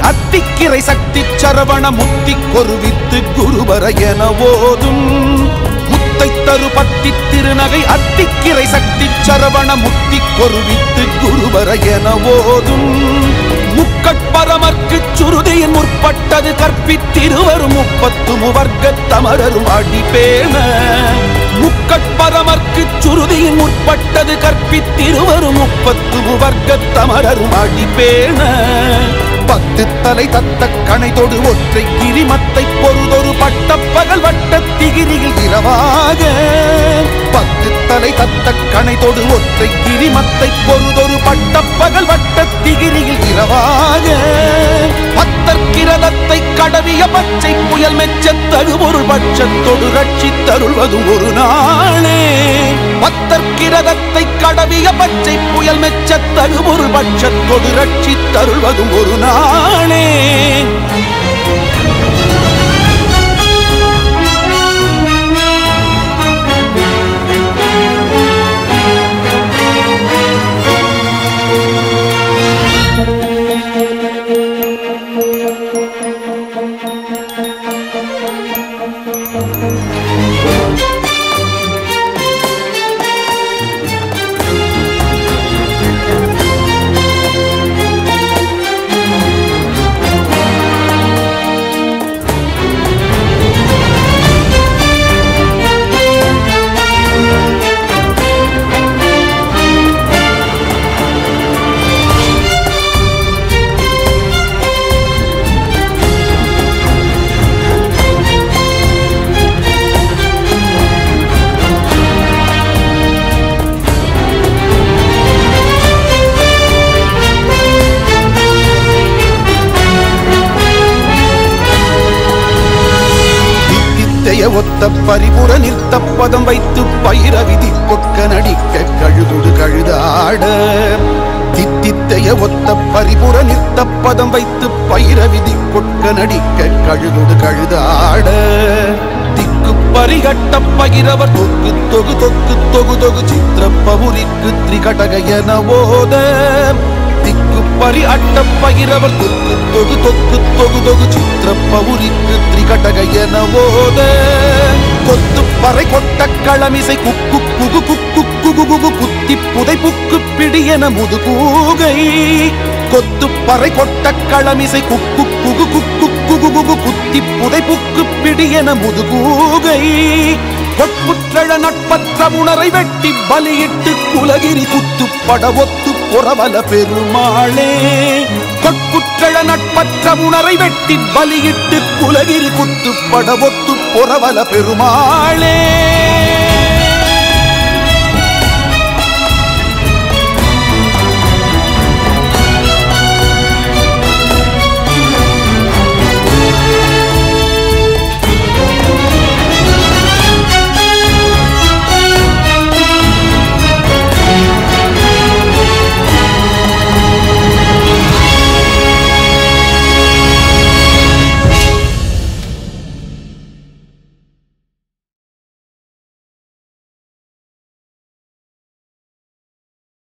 அத்திக்கிரை சக்தி சரவண முத்தி கொருவித்து குருவர என ஓதும் முத்தை தரு பத்தி திருநகை அத்திக்கிரை சக்தி சரவண முத்தி கொருவித்து குருவர என ஓதும் முக்கட்பரமர்க்கு சுருதியின் முற்பட்டது கற்பித்திருவரும் 30 முவர்க்க தமரரும் அடிபேண முக்கட்பரமர்க்கு சுருதியின் முற்பட்டது கற்பித்திருவரும் 30 முவர்க்க தமரரும் அடிபேண 10 தலை தத்த கணைதொடு ஒற்றை கிரிமத்தை பொருதொரு பட்ட பகல் வட்ட திகிரியில் இரவாக 10 தலை தத்த கணைதொடு ஒற்றை கிரிமத்தை பொருதொரு பட்ட பகல் வட்ட திகிரியில் இரவாக பத்தற்கிரதத்தை கடவிய பச்சை புயல் மெச்ச தகுபொருள் பட்சத்தொடு ரட்சித்தருள்வதும் ஒரு நாளே பத்தற்கிரதத்தை கடவிய பச்சை புயல் மெச்ச தகுபொருள் பட்சத்தொடு ரட்சித்தருள்வதும் ஒரு நாளே ஒத்த பரிபுற நிறுத்த பதம் வைத்து பயிர விதி கொக்க நடிக்க கழுதுடு கழுதாட தித்தித்தைய ஒத்த பரிபுற நிறுத்த பதம் வைத்து பயிர விதி கொக்க நடிக்க கழுதுடு கழுதாட திக்கு பரிகட்ட பகிரவர் தொக்கு தொகு தொக்கு தொகு தொகு சித்திரப்பவுரிக்கு திரிகடக என ஓத திக்கு பரி அட்ட பகிரவர் தொக்கு தொகு தொக்கு தொகு தொகு சித்திரப்பவுரிக்கு திரிகடக என ஓத கொத்து பறை கொட்ட களமிசை குக்கு குகு குக்கு குகு குகு குத்தி புதை புக்கு பிடியென முதுகூகை கொத்து பறை கொட்ட களமிசை குக்கு குகு குக்கு குகு குகு குத்தி புதை புக்கு பிடியென முதுகூகை கொட்புற்றழ நட்பற்ற உணரை வெட்டி பலியிட்டு குலகிரி குத்து பட ஒத்து புறவல பெருமாளே கொட்புற்றழ நட்பற்ற உணரை வெட்டி பலியிட்டு குலகிரி குத்து பட ஒத்து புறவல பெருமாளே